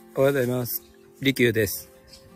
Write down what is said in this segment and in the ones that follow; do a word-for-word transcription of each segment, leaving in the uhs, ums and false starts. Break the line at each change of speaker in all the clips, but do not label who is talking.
おはようございます。利休です。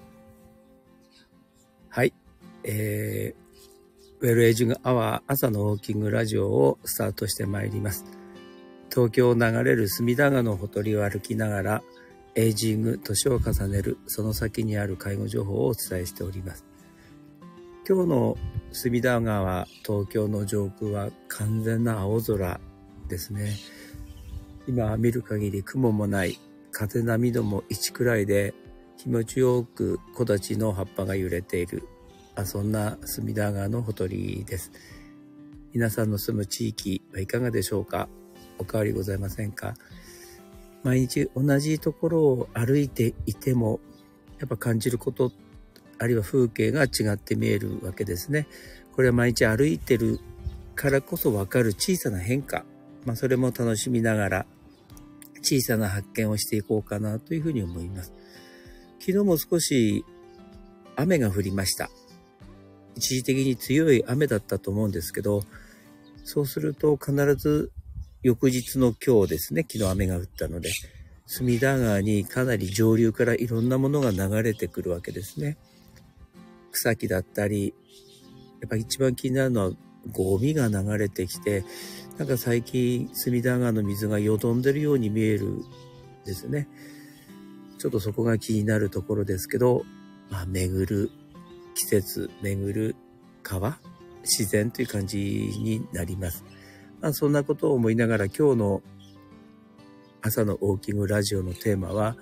はい。えー、ウェルエイジングアワー朝のウォーキングラジオをスタートしてまいります。東京を流れる隅田川のほとりを歩きながら、エイジング、年を重ねる、その先にある介護情報をお伝えしております。今日の隅田川、東京の上空は完全な青空ですね。今見る限り雲もない。風波度もいちくらいで気持ちよく木立の葉っぱが揺れている、あそんな隅田川のほとりです。皆さんの住む地域はいかがでしょうか。お変わりございませんか。毎日同じところを歩いていてもやっぱ感じること、あるいは風景が違って見えるわけですね。これは毎日歩いてるからこそ分かる小さな変化、まあ、それも楽しみながら小さな発見をしていこうかなというふうに思います。昨日も少し雨が降りました。一時的に強い雨だったと思うんですけど、そうすると必ず翌日の今日ですね、昨日雨が降ったので、隅田川にかなり上流からいろんなものが流れてくるわけですね。草木だったり、やっぱり一番気になるのはゴミが流れてきて、なんか最近隅田川の水がよどんでるように見えるですね。ちょっとそこが気になるところですけど、まあ、巡る季節、巡る川、自然という感じになります。まあ、そんなことを思いながら今日の朝のウォーキングラジオのテーマは、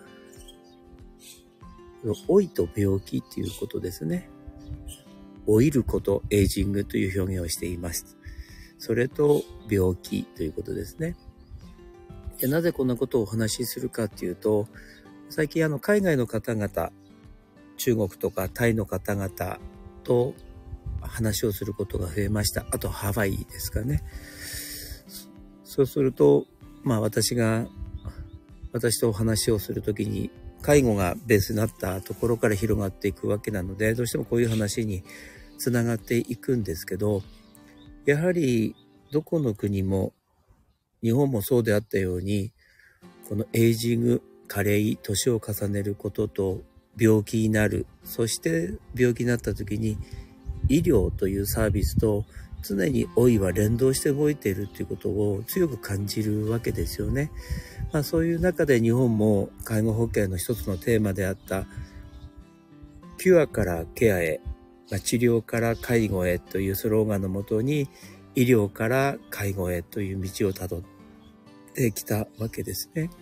老いと病気っていうことですね。老いること、エイジングという表現をしています。それと病気ということですね。で、なぜこんなことをお話しするかっていうと、最近あの海外の方々、中国とかタイの方々と話をすることが増えました。あとハワイですかね。そうすると、まあ私が、私とお話をするときに、介護がベースになったところから広がっていくわけなので、どうしてもこういう話につながっていくんですけど、やはりどこの国も日本もそうであったように、このエイジング、加齢、年を重ねることと病気になる、そして病気になった時に医療というサービスと常に老いは連動して動いているということを強く感じるわけですよね。まあ、そういう中で日本も介護保険の一つのテーマであったキュアからケアへ、まあ、治療から介護へというスローガンのもとに医療から介護へという道をたどってきたわけですね。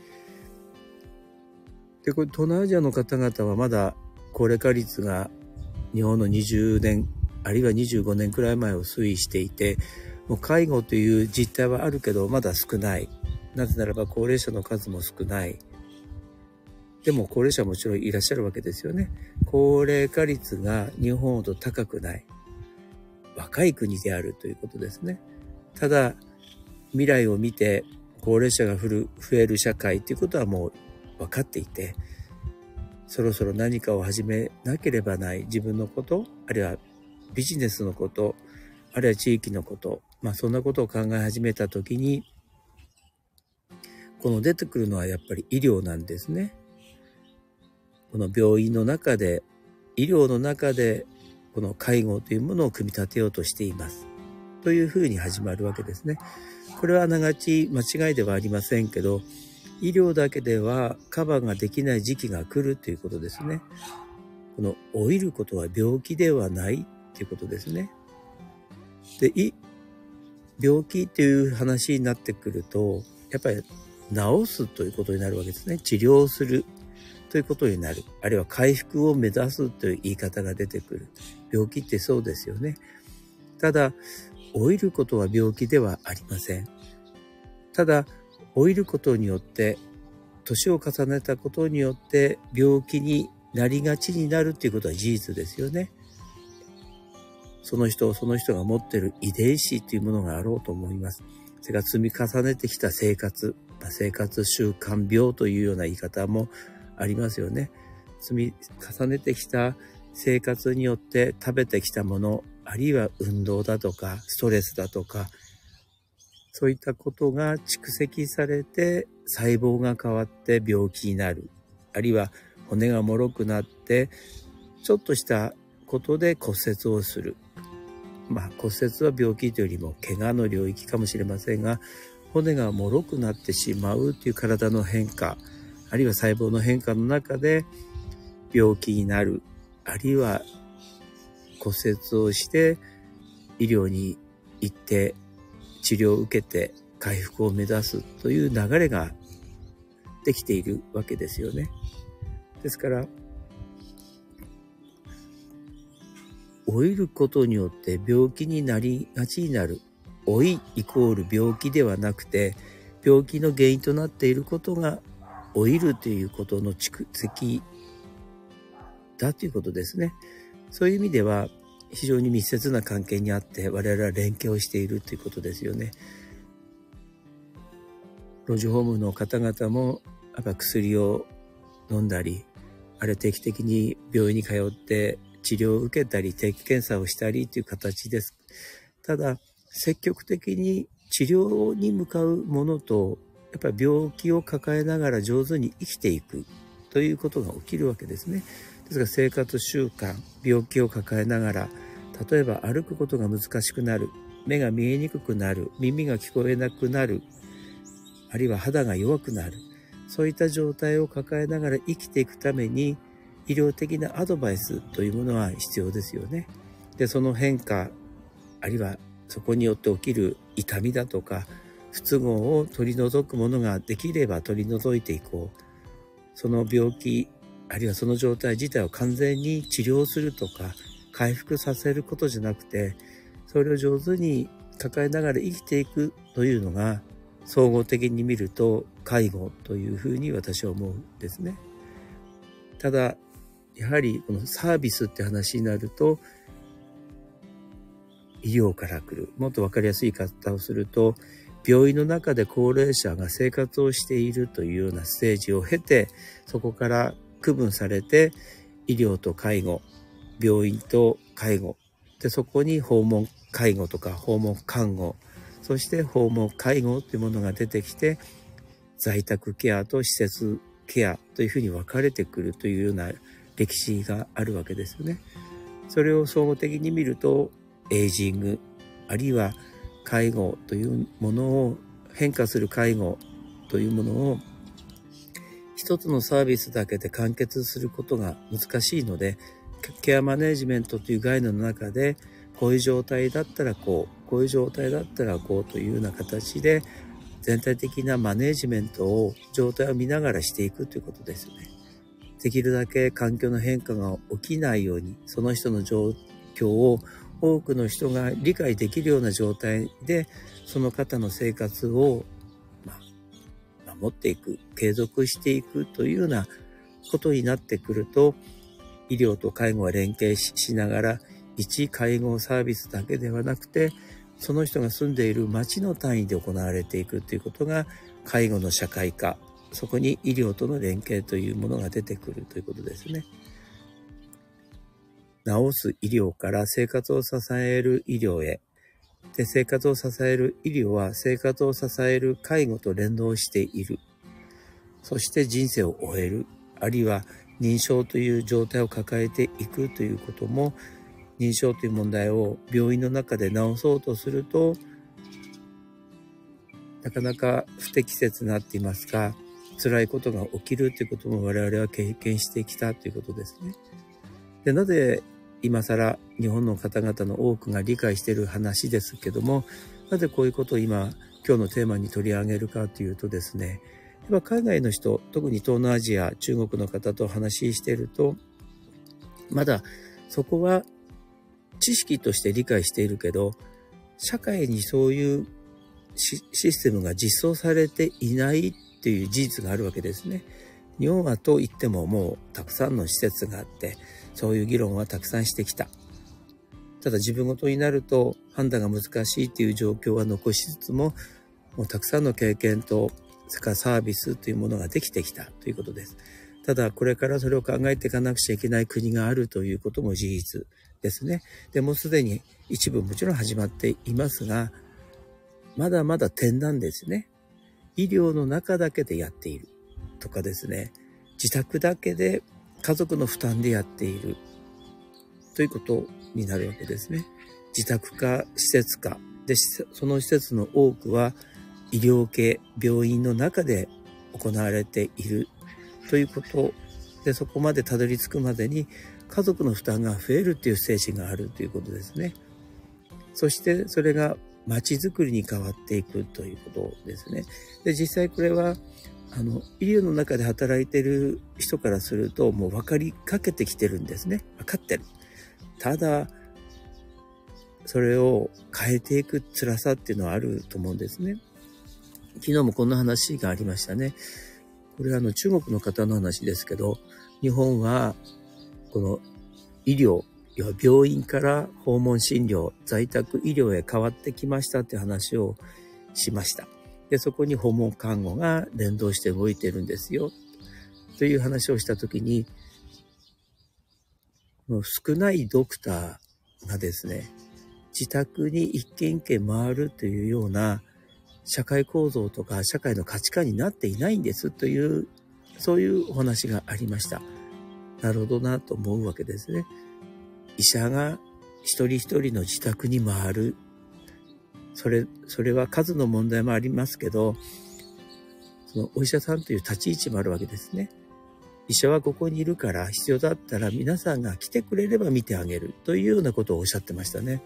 で、これ東南アジアの方々はまだ高齢化率が日本のにじゅうねんあるいはにじゅうごねんくらい前を推移していて、もう介護という実態はあるけどまだ少ない。なぜならば高齢者の数も少ない。でも高齢者はもちろんいらっしゃるわけですよね。高齢化率が日本ほど高くない。若い国であるということですね。ただ未来を見て高齢者が増える社会ということはもう分かっていて、そろそろ何かを始めなければない、自分のこと、あるいはビジネスのこと、あるいは地域のこと、まあそんなことを考え始めたときに、この出てくるのはやっぱり医療なんですね。この病院の中で、医療の中でこの介護というものを組み立てようとしていますというふうに始まるわけですね。これはあながち間違いではありませんけど、医療だけではカバーができない時期が来るということですね。この老いることは病気ではないということですね。で、病気という話になってくると、やっぱり治すということになるわけですね。治療するということになる。あるいは回復を目指すという言い方が出てくる。病気ってそうですよね。ただ、老いることは病気ではありません。ただ、老いることによって、年を重ねたことによって病気になりがちになるということは事実ですよね。その人、その人が持っている遺伝子というものがあろうと思います。それから積み重ねてきた生活、生活習慣病というような言い方もありますよね。積み重ねてきた生活によって食べてきたもの、あるいは運動だとかストレスだとか、そういったことが蓄積されて細胞が変わって病気になる。 あるいは骨が脆くなって、ちょっとしたことで骨折をする。まあ骨折は病気というよりも怪我の領域かもしれませんが、骨が脆くなってしまうという体の変化、あるいは細胞の変化の中で病気になる、あるいは骨折をして医療に行って治療を受けて回復を目指すという流れができているわけですよね。ですから老いることによって病気になりがちになる。老いイコール病気ではなくて、病気の原因となっていることが老いるということの蓄積だということですね。そういう意味では非常に密接な関係にあって我々は連携をしているということですよね。老人ホームの方々もやっぱ薬を飲んだり、あれ定期的に病院に通って治療を受けたり定期検査をしたりという形です。ただ積極的に治療に向かうものと、やっぱり病気を抱えながら上手に生きていくということが起きるわけですね。ですから生活習慣、病気を抱えながら、例えば歩くことが難しくなる、目が見えにくくなる、耳が聞こえなくなる、あるいは肌が弱くなる、そういった状態を抱えながら生きていくために医療的なアドバイスというものは必要ですよね。で、その変化、あるいはそこによって起きる痛みだとか不都合を取り除くものができれば取り除いていこう。その病気、あるいはその状態自体を完全に治療するとか回復させることじゃなくて、それを上手に抱えながら生きていくというのが、総合的に見ると介護というふうに私は思うんですね。ただやはりこのサービスって話になると、医療から来る、もっと分かりやすい言い方をすると、病院の中で高齢者が生活をしているというようなステージを経て、そこから区分されて医療と介護、病院と介護で、そこに訪問介護とか訪問看護、そして訪問介護というものが出てきて、在宅ケアと施設ケアというふうに分かれてくるというような歴史があるわけですよね。それを総合的に見ると、エイジング、あるいは介護というものを、変化する介護というものを一つのサービスだけで完結することが難しいので、ケアマネジメントという概念の中で、こういう状態だったらこう、こういう状態だったらこうというような形で全体的なマネジメントを、状態を見ながらしていくということですよね。できるだけ環境の変化が起きないように、その人の状況を多くの人が理解できるような状態で、その方の生活を、まあ、守っていく、継続していくというようなことになってくると、医療と介護は連携しながら、一介護サービスだけではなくて、その人が住んでいる町の単位で行われていくということが、介護の社会化、そこに医療との連携というものが出てくるということですね。治す医療から生活を支える医療へ。で、生活を支える医療は生活を支える介護と連動している。そして人生を終える。あるいは認証という状態を抱えていくということも、認証という問題を病院の中で治そうとすると、なかなか不適切になっていますが、辛いことが起きるということも我々は経験してきたということですね。で、なぜ今更日本の方々の多くが理解している話ですけども、なぜこういうことを今、今日のテーマに取り上げるかというとですね、やっぱ海外の人、特に東南アジア、中国の方と話していると、まだそこは知識として理解しているけど、社会にそういうシステムが実装されていないっていう事実があるわけですね。日本はといってももうたくさんの施設があって、そういう議論はたくさんしてきた。ただ自分ごとになると判断が難しいっていう状況は残しつつも、もうたくさんの経験と、それからサービスというものができてきたということです。ただこれからそれを考えていかなくちゃいけない国があるということも事実ですね。でもうすでに一部もちろん始まっていますが、まだまだ点なんですね。医療の中だけでやっているとかですね。 自宅だけで家族の負担でやっているということになるわけですね。自宅か施設かで、その施設の多くは医療系、病院の中で行われているということで、そこまでたどり着くまでに家族の負担が増えるという精神があるということですね。そしてそれが街づくりに変わっていくということですね。で、実際これはあの医療の中で働いている人からするともう分かりかけてきてるんですね。分かってる。ただそれを変えていく辛さっていうのはあると思うんですね。昨日もこんな話がありましたね。これはあの中国の方の話ですけど、日本はこの医療、要は病院から訪問診療、在宅医療へ変わってきましたって話をしました。で、そこに訪問看護が連動して動いてるんですよという話をしたときに、少ないドクターがですね、自宅に一軒一軒回るというような社会構造とか社会の価値観になっていないんですという、そういうお話がありました。なるほどなと思うわけですね。医者が一人一人の自宅に回る。それ、それは数の問題もありますけど、そのお医者さんという立ち位置もあるわけですね。医者はここにいるから必要だったら皆さんが来てくれれば見てあげるというようなことをおっしゃってましたね。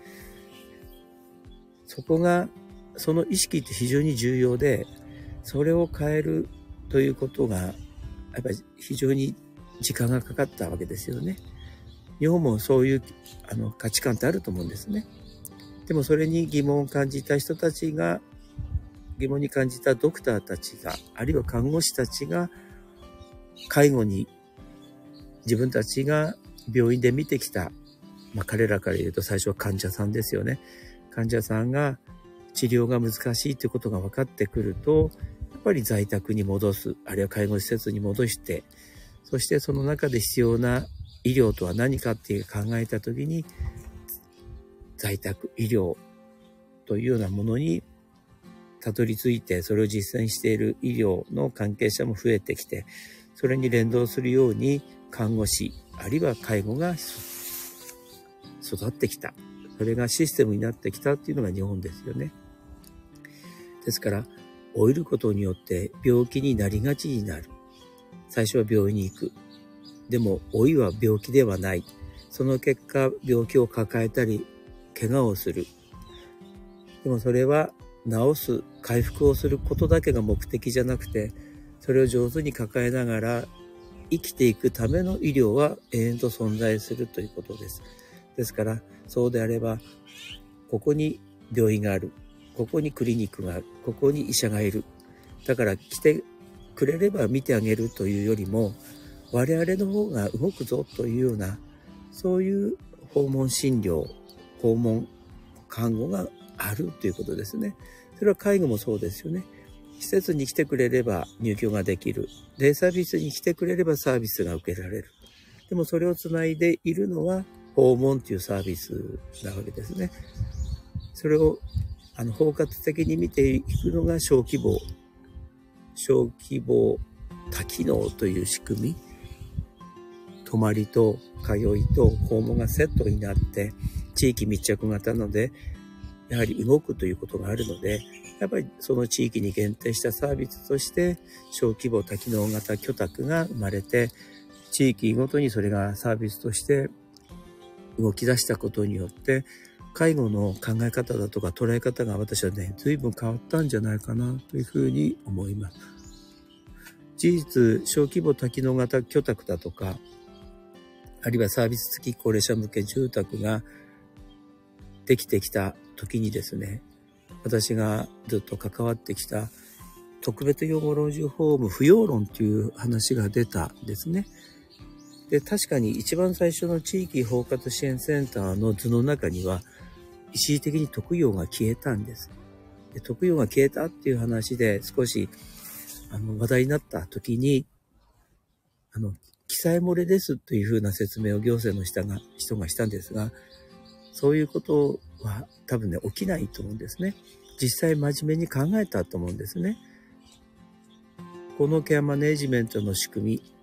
そこが、その意識って非常に重要で、それを変えるということが、やっぱり非常に時間がかかったわけですよね。日本もそういうあの価値観ってあると思うんですね。でもそれに疑問を感じた人たちが、疑問に感じたドクターたちが、あるいは看護師たちが、介護に自分たちが病院で見てきた、まあ彼らから言うと最初は患者さんですよね。患者さんが治療が難しいということが分かってくると、やっぱり在宅に戻す、あるいは介護施設に戻して、そしてその中で必要な医療とは何かっていう考えたときに、在宅医療というようなものにたどり着いて、それを実践している医療の関係者も増えてきて、それに連動するように看護師、あるいは介護が育ってきた。それがシステムになってきたっていうのが日本ですよね。ですから、老いることによって病気になりがちになる。最初は病院に行く。でも、老いは病気ではない。その結果、病気を抱えたり、怪我をする。でもそれは治す、回復をすることだけが目的じゃなくて、それを上手に抱えながら生きていくための医療は永遠と存在するということです。ですから、そうであれば、ここに病院がある。ここにクリニックがある。ここに医者がいる。だから来てくれれば見てあげるというよりも、我々の方が動くぞというような、そういう訪問診療、訪問看護があるということですね。それは介護もそうですよね。施設に来てくれれば入居ができる。デイサービスに来てくれればサービスが受けられる。でもそれをつないでいるのは訪問というサービスなわけですね。それをあの包括的に見ていくのが小規模、小規模多機能という仕組み。泊まりと通いと訪問がセットになって地域密着型なので、やはり動くということがあるので、やっぱりその地域に限定したサービスとして小規模多機能型居宅が生まれて、地域ごとにそれがサービスとして動き出したことによって、介護の考え方だとか捉え方が私はね、随分変わったんじゃないかなというふうに思います。事実、小規模多機能型居宅だとか、あるいはサービス付き高齢者向け住宅ができてきた時にですね、私がずっと関わってきた特別養護老人ホーム不要論という話が出たんですね。で、確かに一番最初の地域包括支援センターの図の中には一時的に特養が消えたんです。で、特養が消えたっていう話で少しあの話題になった時に、あの記載漏れですというふうな説明を行政の人が人がしたんですが、そういうことは多分ね、起きないと思うんですね。実際真面目に考えたと思うんですね。このケアマネジメントの仕組み、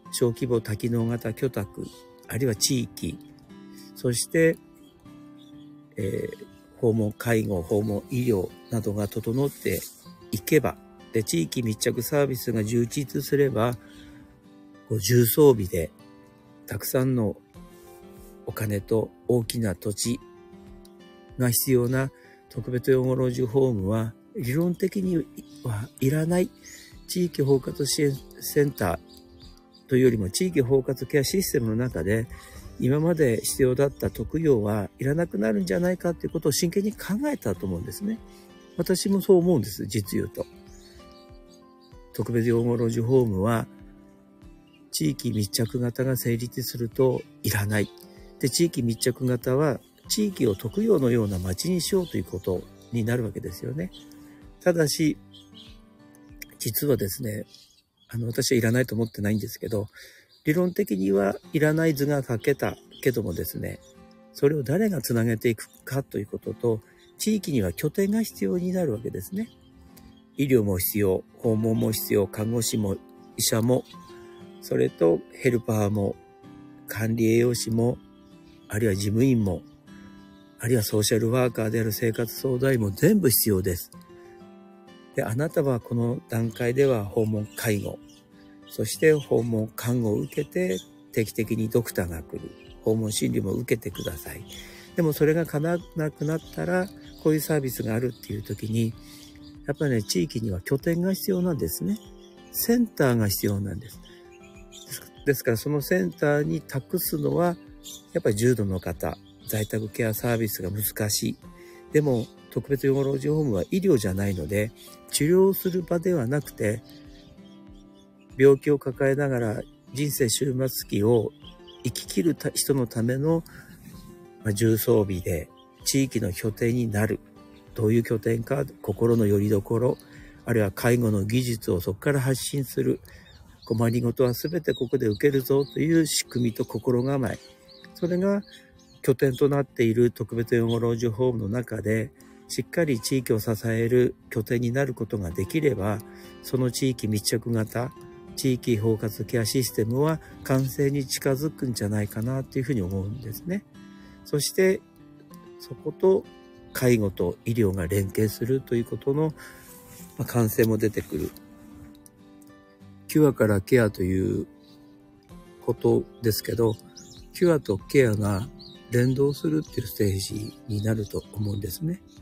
小規模多機能型居宅、あるいは地域、そして、えー、訪問介護、訪問医療などが整っていけば、で、地域密着サービスが充実すれば、こう重装備でたくさんのお金と大きな土地が必要な特別養護老人ホームは理論的にはいらない地域包括支援センターというよりも地域包括ケアシステムの中で今まで必要だった特養はいらなくなるんじゃないかということを真剣に考えたと思うんですね。私もそう思うんです、実言うと。特別養護老人ホームは地域密着型が成立するといらない。で、地域密着型は地域を特養のような街にしようということになるわけですよね。ただし、実はですね、あの、私はいらないと思ってないんですけど、理論的にはいらない図が書けたけどもですね、それを誰がつなげていくかということと、地域には拠点が必要になるわけですね。医療も必要、訪問も必要、看護師も医者も、それとヘルパーも、管理栄養士も、あるいは事務員も、あるいはソーシャルワーカーである生活相談員も全部必要です。で、あなたはこの段階では訪問介護、そして訪問看護を受けて定期的にドクターが来る。訪問診療も受けてください。でもそれが叶わなくなったら、こういうサービスがあるっていう時に、やっぱりね、地域には拠点が必要なんですね。センターが必要なんです。ですからそのセンターに託すのは、やっぱり重度の方、在宅ケアサービスが難しい。でも、特別養護老人ホームは医療じゃないので、治療する場ではなくて、病気を抱えながら人生終末期を生き切る人のための重装備で地域の拠点になる。どういう拠点か、心の拠り所、あるいは介護の技術をそこから発信する。困りごとは全てここで受けるぞという仕組みと心構え。それが拠点となっている特別養護老人ホームの中で、しっかり地域を支える拠点になることができれば、その地域密着型、地域包括ケアシステムは完成に近づくんじゃないかなというふうに思うんですね。そして、そこと介護と医療が連携するということの完成も出てくる。キュアからケアということですけど、キュアとケアが連動するっていうステージになると思うんですね。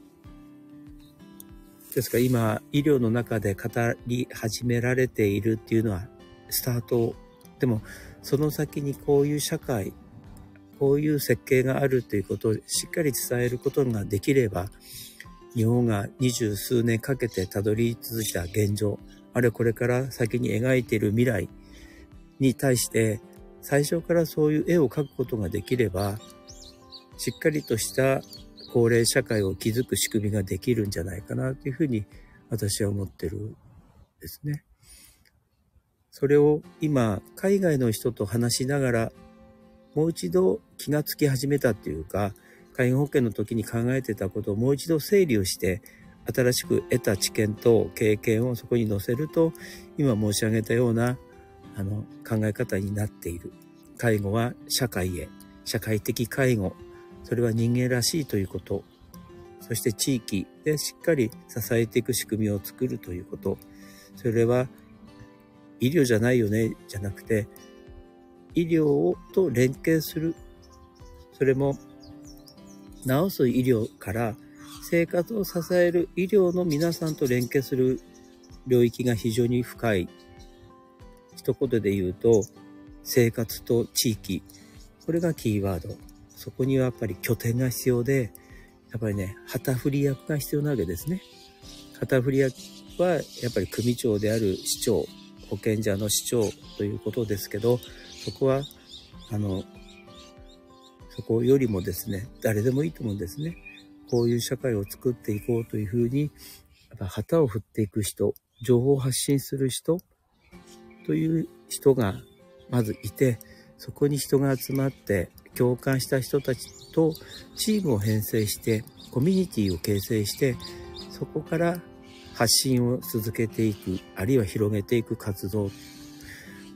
ですから今、医療の中で語り始められているっていうのはスタート。でも、その先にこういう社会、こういう設計があるということをしっかり伝えることができれば、日本が二十数年かけてたどり続いた現状、あるいはこれから先に描いている未来に対して、最初からそういう絵を描くことができれば、しっかりとした高齢社会を築く仕組みができるんじゃないかなというふうに私は思ってるんですね。それを今、海外の人と話しながら、もう一度気がつき始めたっていうか、介護保険の時に考えてたことをもう一度整理をして、新しく得た知見と経験をそこに載せると、今申し上げたようなあの考え方になっている。介護は社会へ、社会的介護、それは人間らしいということ、そして地域でしっかり支えていく仕組みを作るということ、それは医療じゃないよね、じゃなくて、医療と連携する。それも治す医療から生活を支える医療の皆さんと連携する領域が非常に深い。一言で言うと、生活と地域。これがキーワード。そこにはやっぱり拠点が必要で、やっぱりね、旗振り役が必要なわけですね。旗振り役はやっぱり組長である市長、保健所の市長ということですけど、そこは、あの、そこよりもですね、誰でもいいと思うんですね。こういう社会を作っていこうというふうに、やっぱ旗を振っていく人、情報を発信する人という人がまずいて、そこに人が集まって共感した人たちとチームを編成してコミュニティを形成して、そこから発信を続けていく、あるいは広げていく活動、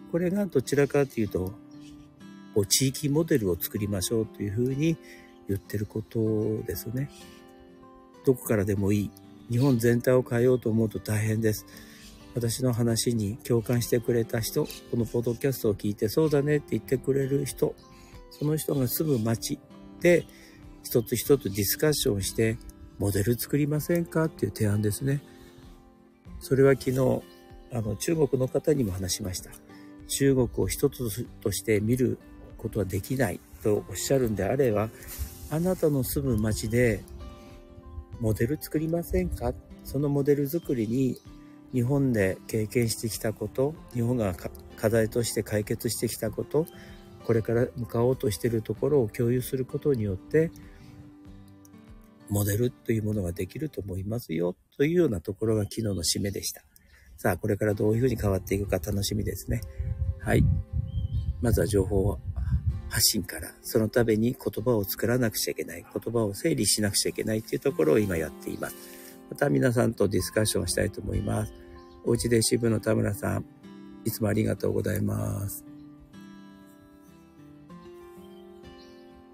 これがどちらかというと、こう地域モデルを作りましょうというふうに言ってることですね。どこからでもいい。日本全体を変えようと思うと大変です。私の話に共感してくれた人、このポッドキャストを聞いてそうだねって言ってくれる人、その人が住む町で一つ一つディスカッションしてモデル作りませんかっていう提案ですね。それは昨日あの中国の方にも話しました。中国を一つとして見ることはできないとおっしゃるんであれば、あなたの住む町でモデル作りませんか。そのモデル作りに日本で経験してきたこと、日本が課題として解決してきたこと、これから向かおうとしているところを共有することによってモデルというものができると思いますよというようなところが昨日の締めでした。さあこれからどういうふうに変わっていくか楽しみですね。はい、まずは情報発信から、そのために言葉を作らなくちゃいけない、言葉を整理しなくちゃいけないというところを今やっています。また皆さんとディスカッションしたいと思います。おうちで支部の田村さん、いつもありがとうございます。